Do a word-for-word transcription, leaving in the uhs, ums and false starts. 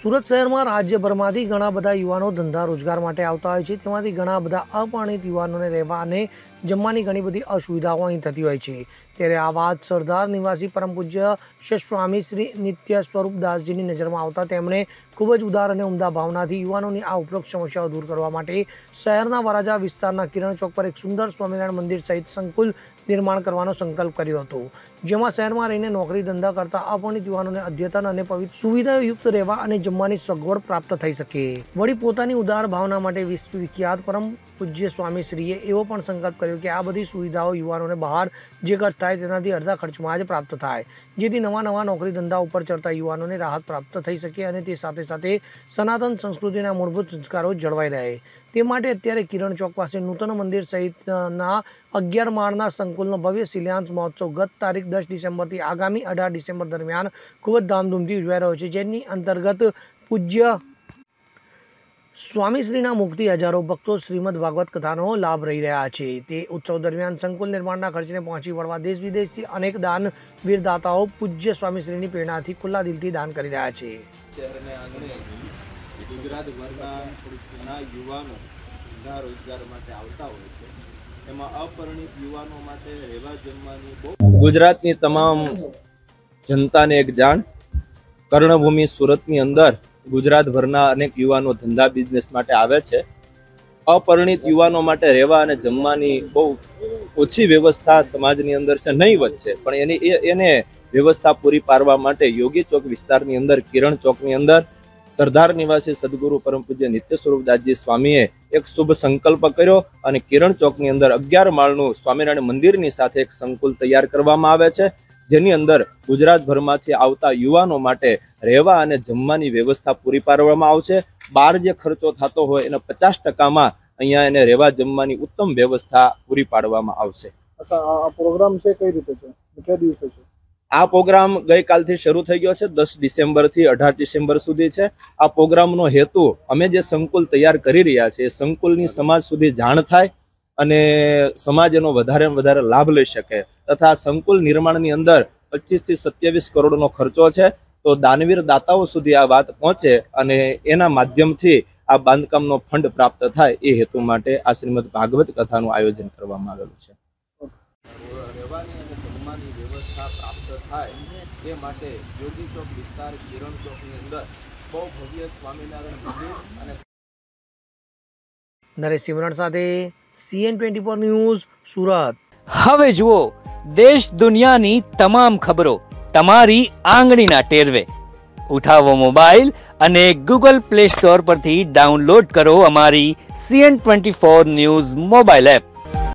સુરત શહેરમાં રાજ્યભરમાંથી ઘણા બધા યુવાનો ધંધા રોજગાર માટે આવતા હોય છે। તેમાંથી ઘણા બધા અપરિણિત યુવાનોને રહેવા અને જમવાની ઘણી બધી અસુવિધાઓ અહીં થતી હોય છે। ત્યારે આ વાત સરદાર નિવાસી પરમ પૂજ્ય સ્વામી શ્રી નિત્ય સ્વરૂપદાસજીની નજરમાં આવતા તેમણે ખૂબ જ ઉદાર અને ઉમદા ભાવનાથી યુવાનોની આ ઉપરોક્ત સમસ્યાઓ દૂર કરવા માટે શહેરના વરાજા વિસ્તારના કિરણ ચોક પર એક સુંદર સ્વામિનારાયણ મંદિર સહિત સંકુલ નિર્માણ કરવાનો સંકલ્પ કર્યો હતો, જેમાં શહેરમાં રહીને નોકરી ધંધા કરતા અપરિણિત યુવાનોને અદ્યતન અને પવિત્ર સુવિધાયુક્ત રહેવા અને જમવાની સગવડ પ્રાપ્ત થઈ શકે। વળી પોતાની ઉદાર ભાવના માટે વિશ્વવિખ્યાત પરમ પૂજ્ય સ્વામી શ્રીએ એવો પણ સંકલ્પ કર્યો કે આ બધી સુવિધાઓ યુવાનોને બહાર જે ખર્ચ થાય તેનાથી અડધા ખર્ચમાં જ પ્રાપ્ત થાય, જેથી નવા નવા નોકરી ધંધા ઉપર ચડતા યુવાનોને રાહત પ્રાપ્ત થઈ શકે અને તે સાથે સાથે સનાતન સંસ્કૃતિના મૂળભૂત સંસ્કારો જળવાઈ રહે। તે માટે અત્યારે કિરણ ચોક પાસે નૂતન મંદિર સહિતના અગિયાર માળના સંકુલનો ભવ્ય શિલાન્યાસ મહોત્સવ ગત તારીખ દસ ડિસેમ્બરથી આગામી અઢાર ડિસેમ્બર દરમિયાન ખૂબ જ ધામધૂમથી ઉજવાઈ રહ્યો છે, જેની અંતર્ગત પૂજ્ય સ્વામી શ્રીના મુખથી હજારો ભક્તો શ્રીમદ ભાગવત કથાનો લાભ રહી રહ્યા છે। તે ઉત્સવ દરમિયાન સંકુલ નિર્માણના ખર્ચને પહોંચી વળવા દેશ વિદેશથી અનેક દાનવીર દાતાઓ પૂજ્ય સ્વામી શ્રીની પ્રેરણાથી ખુલ્લા દિલથી દાન કરી રહ્યા છે। ગુજરાતભરના યુવાનો ધંધા રોજગાર માટે આવતા હોય છે, એમાં અપરિણિત યુવાનો માટે રહેવા જમવાની બહુ ગુજરાતની તમામ જનતાને એક જાણ, કર્ણભૂમિ સુરતની અંદર ગુજરાતભરના અનેક યુવાનો ધંધા બિઝનેસ માટે આવે છે। અપરિણિત યુવાનો માટે રહેવા અને જમવાની બહુ ઓછી વ્યવસ્થા સમાજની અંદર છે, નહીવત છે, પણ એની એને વ્યવસ્થા પૂરી પાડવા માટે યોગી ચોક વિસ્તારની અંદર કિરણ ચોકની અંદર સરદાર નિવાસી સદગુરુ પરમ પૂજ્ય નિત્ય સ્વરૂપદાસજી સ્વામીએ એક શુભ સંકલ્પ કર્યો અને કિરણ ચોકની અંદર અગિયાર માળનું સ્વામિનારાયણ મંદિરની સાથે એક સંકુલ તૈયાર કરવામાં આવે છે, જેની અંદર ગુજરાતભરમાંથી આવતા યુવાનો માટે રહેવા અને જમવાની વ્યવસ્થા પૂરી પાડવામાં આવશે। બહાર જે ખર્ચો થતો હોય એના પચાસ ટકામાં અહીંયા એને રહેવા જમવાની ઉત્તમ વ્યવસ્થા પૂરી પાડવામાં આવશે। આ પ્રોગ્રામ છે કઈ રીતે છે, કેટલા દિવસે છે? આ પ્રોગ્રામ ગઈકાલથી શરૂ થઈ ગયો છે, દસ ડિસેમ્બરથી અઢાર ડિસેમ્બર સુધી છે। આ પ્રોગ્રામનો હેતુ અમે જે સંકુલ તૈયાર કરી રહ્યા છીએ એ સંકુલની સમાજ સુધી જાણ થાય અને સમાજ એનો વધારે વધારે લાભ લઈ શકે, તથા સંકુલ નિર્માણની અંદર પચીસ થી સત્યાવીસ કરોડનો ખર્ચો છે, તો દાનવીર દાતાઓ સુધી આ વાત પહોંચે અને એના માધ્યમથી આ બાંધકામનો ફંડ પ્રાપ્ત થાય એ હેતુ માટે આ શ્રીમદ ભાગવત કથાનું આયોજન કરવામાં આવેલું છે। વ્યવસ્થા પ્રાપ્ત થાય એ માટે યોગી ચોક વિસ્તાર કિરણ ચોકની અંદર બહુ ભવ્ય સ્વામિનારાયણ મંદિર અને નરેશ સિમરણ સાથે CN twenty four news Surat. હવે જુઓ દેશ દુનિયાની તમામ ખબરો તમારી આંગળીના ટેરવે। ઉઠાવો મોબાઈલ અને ગૂગલ પ્લે સ્ટોર પરથી ડાઉનલોડ કરો અમારી CN twenty four news mobile app.